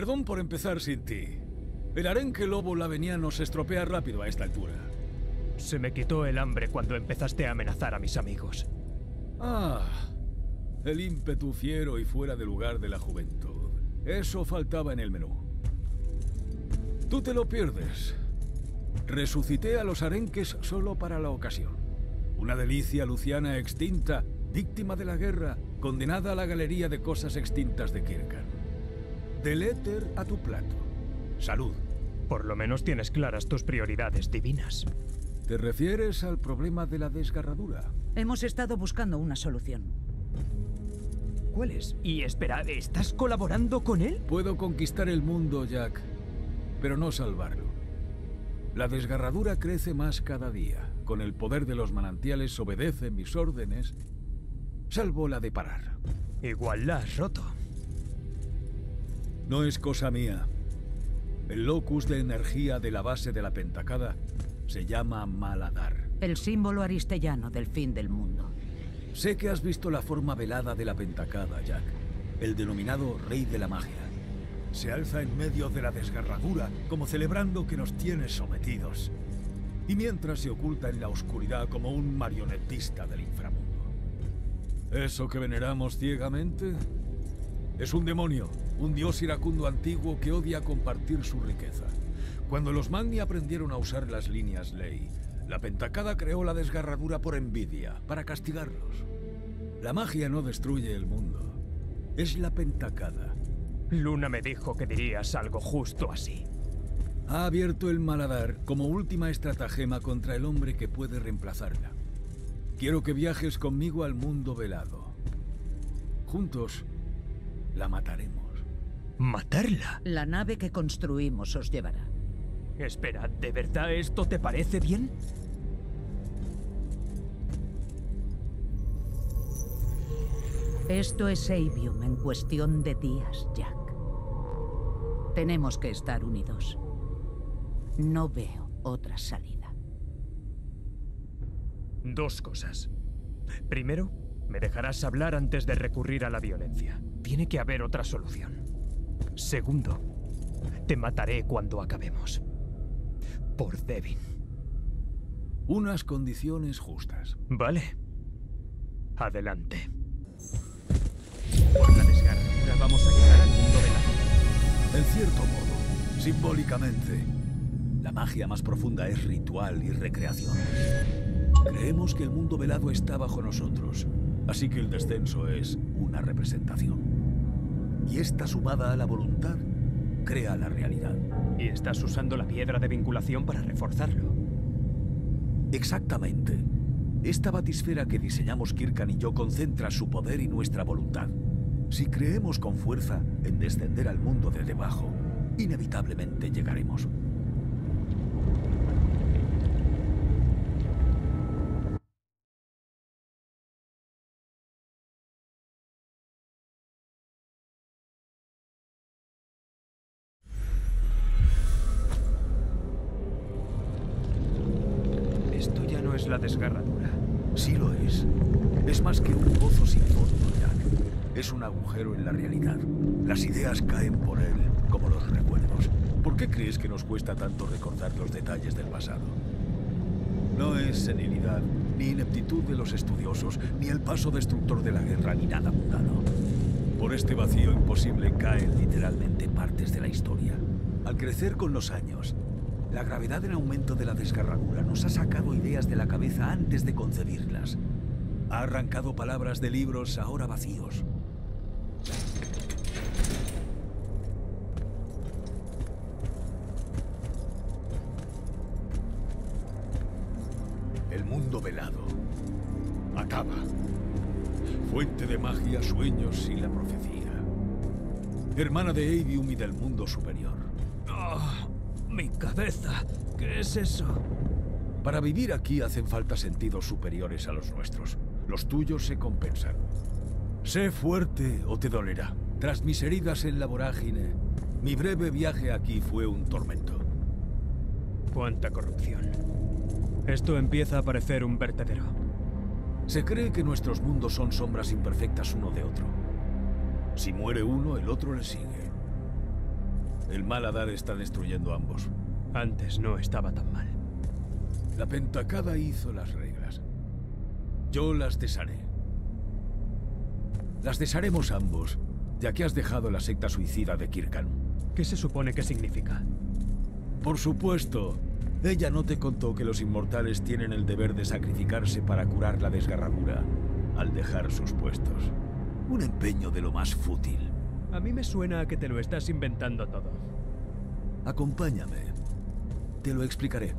Perdón por empezar sin ti. El arenque lobo laveniano se estropea rápido a esta altura. Se me quitó el hambre cuando empezaste a amenazar a mis amigos. Ah, el ímpetu fiero y fuera de lugar de la juventud. Eso faltaba en el menú. Tú te lo pierdes. Resucité a los arenques solo para la ocasión. Una delicia luciana extinta, víctima de la guerra, condenada a la galería de cosas extintas de Kirkan. Del éter a tu plato. Salud. Por lo menos tienes claras tus prioridades divinas. ¿Te refieres al problema de la desgarradura? Hemos estado buscando una solución. ¿Cuál es? Y espera, ¿estás colaborando con él? Puedo conquistar el mundo, Jack, pero no salvarlo. La desgarradura crece más cada día. Con el poder de los manantiales obedece mis órdenes, salvo la de parar. Igual la has roto. No es cosa mía. El locus de energía de la base de la Pentacada se llama Maladar. El símbolo aristellano del fin del mundo. Sé que has visto la forma velada de la Pentacada, Jack. El denominado Rey de la Magia. Se alza en medio de la desgarradura, como celebrando que nos tiene sometidos. Y mientras se oculta en la oscuridad como un marionetista del inframundo. ¿Eso que veneramos ciegamente? Es un demonio, un dios iracundo antiguo que odia compartir su riqueza. Cuando los Magni aprendieron a usar las líneas ley, la Pentacada creó la desgarradura por envidia, para castigarlos. La magia no destruye el mundo. Es la Pentacada. Luna me dijo que dirías algo justo así. Ha abierto el Maladar como última estratagema contra el hombre que puede reemplazarla. Quiero que viajes conmigo al mundo velado. Juntos, la mataremos. ¿Matarla? La nave que construimos os llevará. Espera, ¿de verdad esto te parece bien? Esto es Avium en cuestión de días, Jack. Tenemos que estar unidos. No veo otra salida. Dos cosas. Primero, me dejarás hablar antes de recurrir a la violencia. Tiene que haber otra solución. Segundo, te mataré cuando acabemos. Por Devin. Unas condiciones justas. Vale. Adelante. Por la desgarradura vamos a llegar al mundo velado. En cierto modo, simbólicamente, la magia más profunda es ritual y recreación. Creemos que el mundo velado está bajo nosotros, así que el descenso es una representación. Y esta sumada a la voluntad, crea la realidad. ¿Y estás usando la piedra de vinculación para reforzarlo? Exactamente. Esta batisfera que diseñamos Kirkan y yo concentra su poder y nuestra voluntad. Si creemos con fuerza en descender al mundo de debajo, inevitablemente llegaremos. Esto ya no es la desgarradura. Sí lo es. Es más que un pozo sin fondo, Jack. Es un agujero en la realidad. Las ideas caen por él, como los recuerdos. ¿Por qué crees que nos cuesta tanto recordar los detalles del pasado? No es senilidad, ni ineptitud de los estudiosos, ni el paso destructor de la guerra, ni nada mundano. Por este vacío imposible caen literalmente partes de la historia. Al crecer con los años, la gravedad en aumento de la desgarradura nos ha sacado ideas de la cabeza antes de concebirlas. Ha arrancado palabras de libros ahora vacíos. El mundo velado. Acaba. Fuente de magia, sueños y la profecía. Hermana de Avium y del mundo superior. ¡Oh! ¡Mi cabeza! ¿Qué es eso? Para vivir aquí hacen falta sentidos superiores a los nuestros. Los tuyos se compensan. Sé fuerte o te dolerá. Tras mis heridas en la vorágine, mi breve viaje aquí fue un tormento. ¡Cuánta corrupción! Esto empieza a parecer un vertedero. Se cree que nuestros mundos son sombras imperfectas uno de otro. Si muere uno, el otro le sigue. El Maladar está destruyendo ambos. Antes no estaba tan mal. La Pentacada hizo las reglas. Yo las desharé. Las desharemos ambos, ya que has dejado la secta suicida de Kirkan. ¿Qué se supone que significa? Por supuesto. Ella no te contó que los inmortales tienen el deber de sacrificarse para curar la desgarradura, al dejar sus puestos. Un empeño de lo más fútil. A mí me suena a que te lo estás inventando todo. Acompáñame. Te lo explicaré.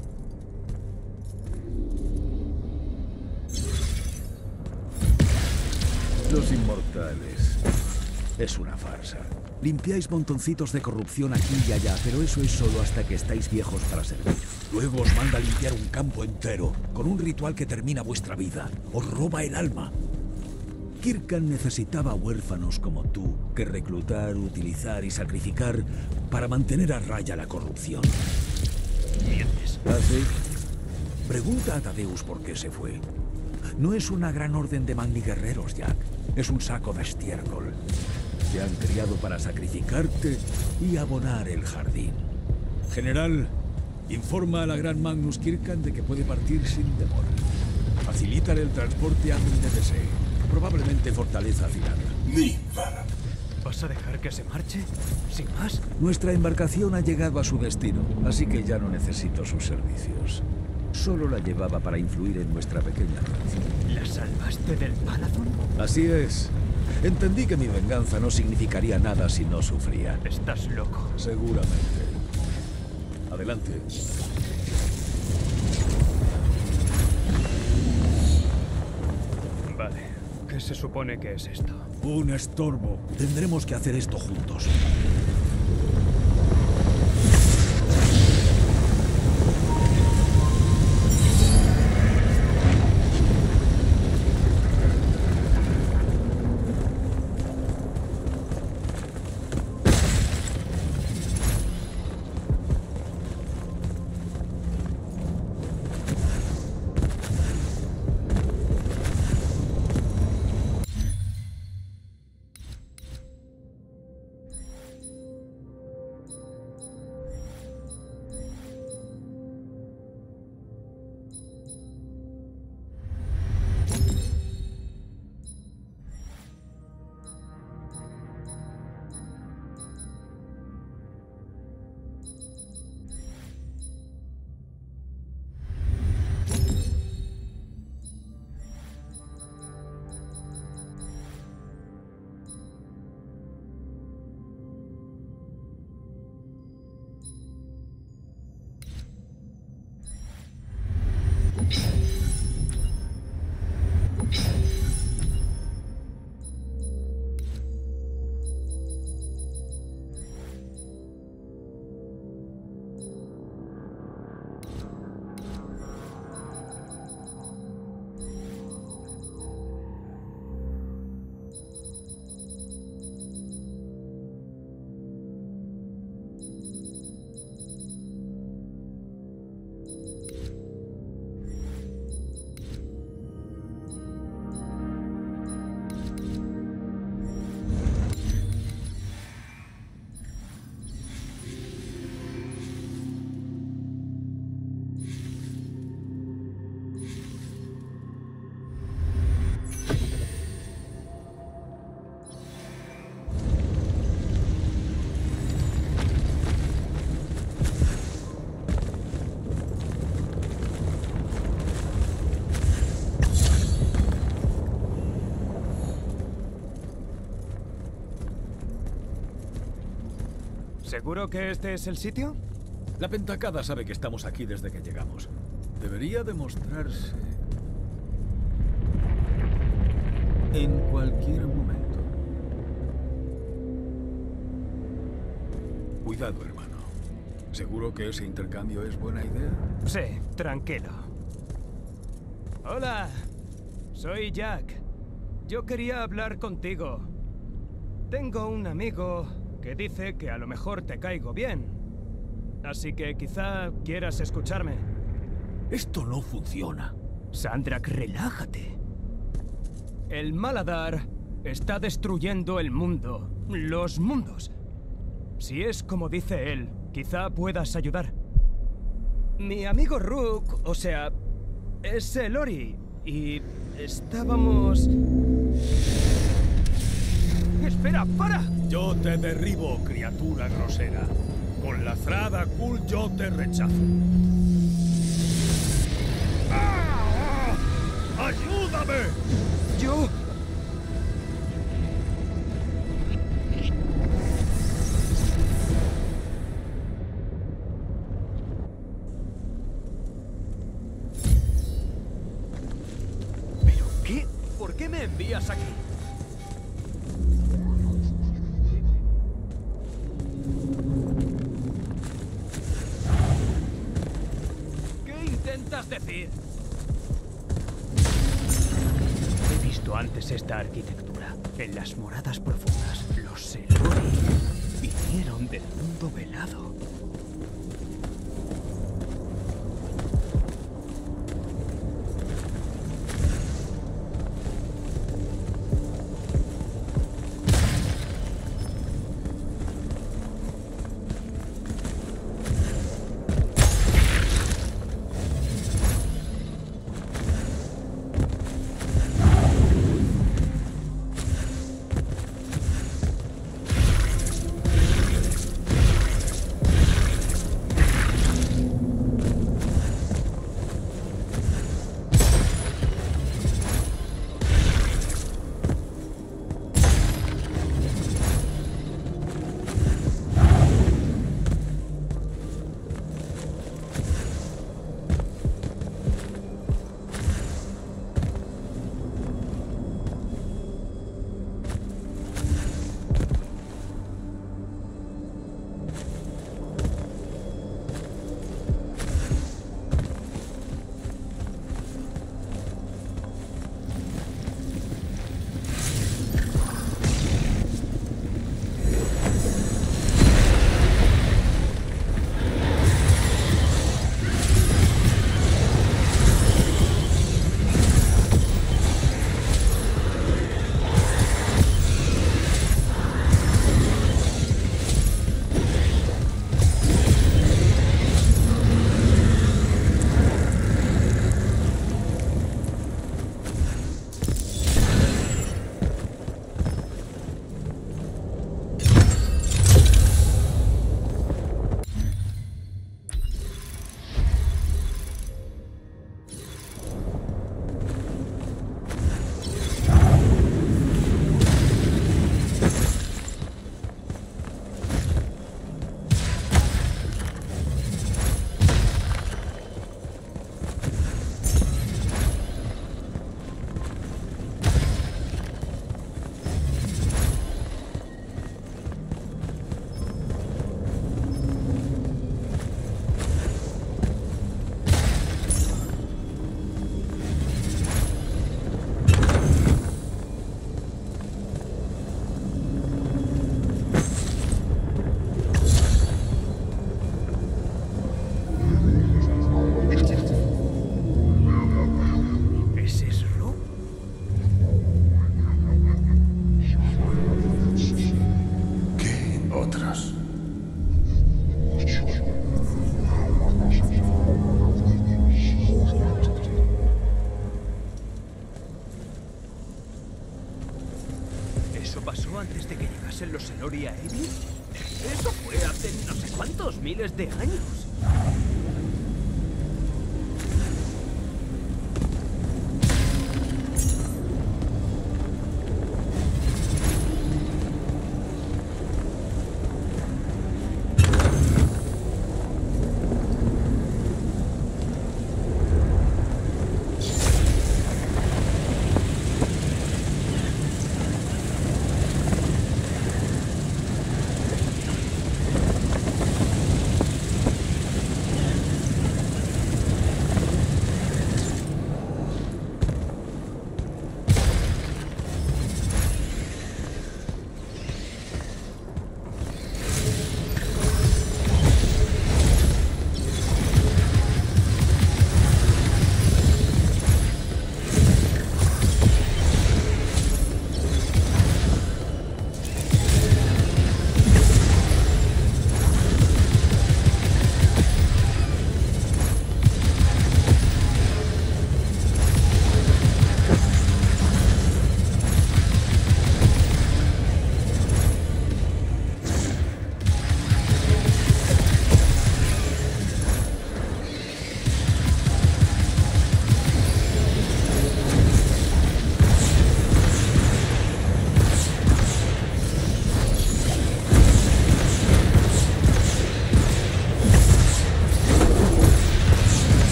Los inmortales. Es una farsa. Limpiáis montoncitos de corrupción aquí y allá, pero eso es solo hasta que estáis viejos para servir. Luego os manda a limpiar un campo entero, con un ritual que termina vuestra vida. Os roba el alma. Kirkan necesitaba huérfanos como tú, que reclutar, utilizar y sacrificar para mantener a raya la corrupción. ¿Mientes? ¿Ah, sí? Pregunta a Tadeus por qué se fue. No es una gran orden de magni-guerreros, Jack. Es un saco de estiércol. Te han criado para sacrificarte y abonar el jardín. General, informa a la gran Magnus Kirkan de que puede partir sin demora. Facilítale el transporte a donde desee. Probablemente fortaleza afilada. ¿Vas a dejar que se marche? ¿Sin más? Nuestra embarcación ha llegado a su destino, así que ya no necesito sus servicios. Solo la llevaba para influir en nuestra pequeña relación. ¿La salvaste del Paladón? Así es. Entendí que mi venganza no significaría nada si no sufría. Estás loco. Seguramente. Adelante. Vale. ¿Qué se supone que es esto? Un estorbo. Tendremos que hacer esto juntos. ¿Seguro que este es el sitio? La Pentacada sabe que estamos aquí desde que llegamos. Debería demostrarse en cualquier momento. Cuidado, hermano. ¿Seguro que ese intercambio es buena idea? Sí, tranquilo. Hola, soy Jack. Yo quería hablar contigo. Tengo un amigo que dice que a lo mejor te caigo bien. Así que quizá quieras escucharme. Esto no funciona. Sandrak, relájate. El Maladar está destruyendo el mundo. Los mundos. Si es como dice él, quizá puedas ayudar. Mi amigo Rook, o sea, es el Ori, y estábamos... ¡Espera, para! Yo te derribo, criatura grosera. Con la Zrada Kul yo te rechazo. ¡Ah! ¡Ayúdame! ¡Yo! ¿Pero qué? ¿Por qué me envías aquí? ¿Qué intentas decir? He visto antes esta arquitectura. En las moradas profundas, los Selori vinieron del mundo velado. Antes de que llegasen los Selori a Evil. Eso fue hace no sé cuántos miles de años.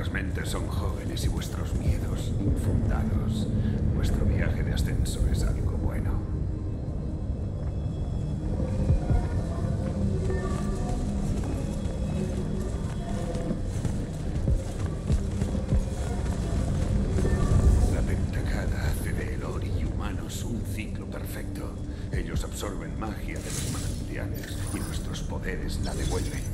Vuestras mentes son jóvenes y vuestros miedos infundados. Vuestro viaje de ascenso es algo bueno. La Pentacada hace de Elori y humanos un ciclo perfecto. Ellos absorben magia de los manantiales y nuestros poderes la devuelven.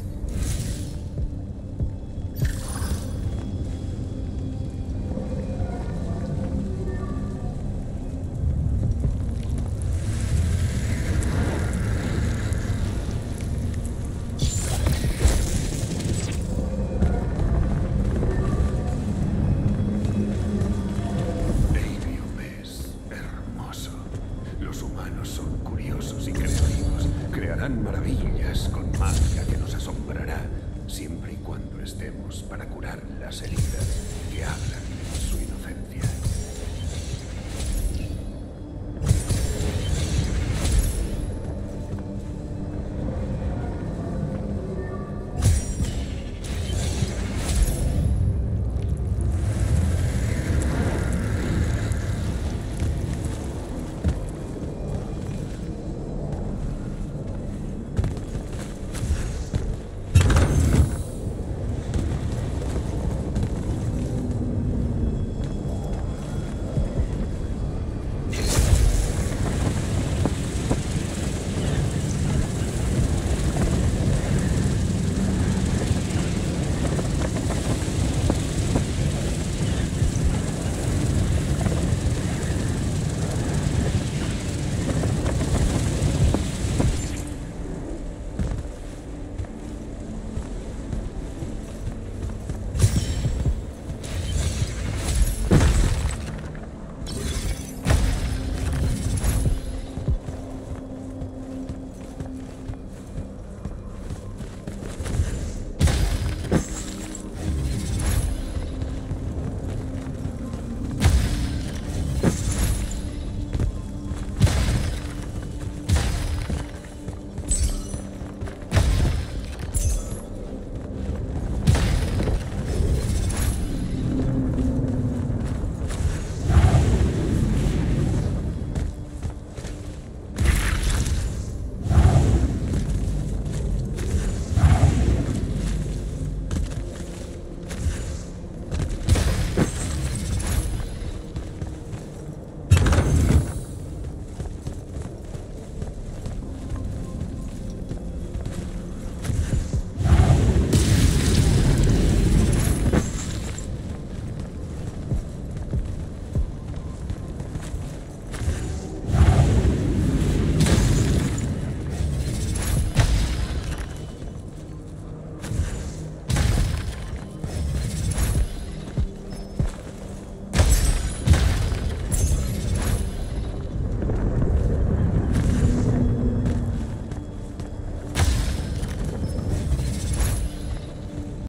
Maravillas con magia que nos asombrará, siempre y cuando estemos para curar las heridas que hablan.